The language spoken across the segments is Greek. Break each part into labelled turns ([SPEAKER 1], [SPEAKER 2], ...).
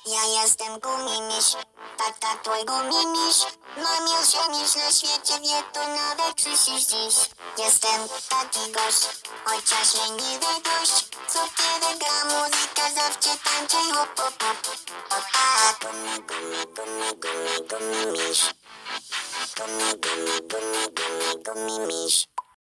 [SPEAKER 1] Ja jestem gumimiś, tata twój gumimiś. Najmilszy miś na świecie, wie to nawet słyszysz dziś. Jestem taki gość, chociaż leniwy gość. Co kiedy gra muzyka, zawsze tańczę hop hop hop. Hop a gumi gumi gumi gumi gumimiś. Gumi gumi gumi gumi gumimiś.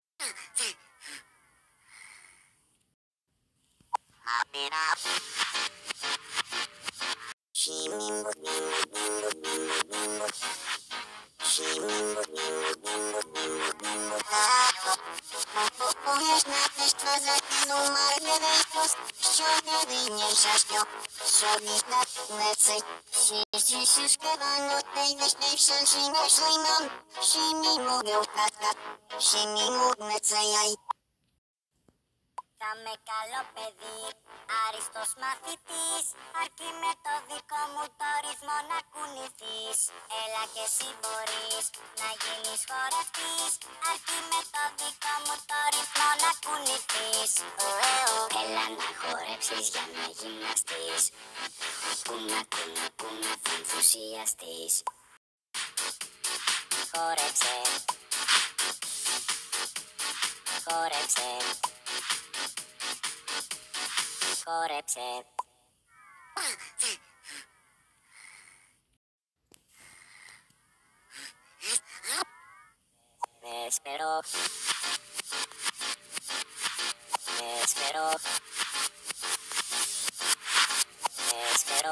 [SPEAKER 1] Powiesz na też twa zakinu marny wkus. Ściągnę wyjmniejsza śpio. Ściągniesz na plecy. Sisz kawano tej weźnej wszędzie naszej mam. Szymi mówią tata. Szymi mówię co jaj.
[SPEAKER 2] Θα με καλό παιδί, άριστος μαθητής. Αρκεί με το δικό μου το ρυθμό να κουνηθείς. Έλα και εσύ μπορείς να γίνεις χορευτής. Αρκεί με το δικό μου το ρυθμό να κουνηθείς. Έλα να χορέψεις για να γυμναστείς. Κούνα κούνα κούνα θα ενθουσιαστείς. Χόρεψε. Χόρεψε. Χόρεψε. Espero. Espero. Espero.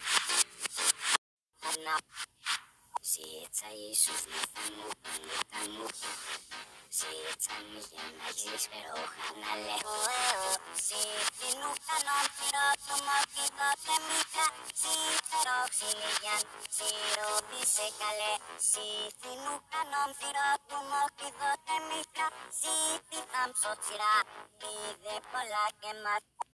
[SPEAKER 2] Anna. Σίτσα ίσως να θα μου. Σίτσα μη για να γυρίσπερο χαναλέ. Σίτινου κανόν πυρότου μόκι δότε μήτρα. Σίτερο ξυλίγιαν, σιρόπισε καλέ. Σίτινου κανόν πυρότου μόκι δότε μήτρα. Σίτι θάμψο τσιρά, πίδε πολλά και μάτ.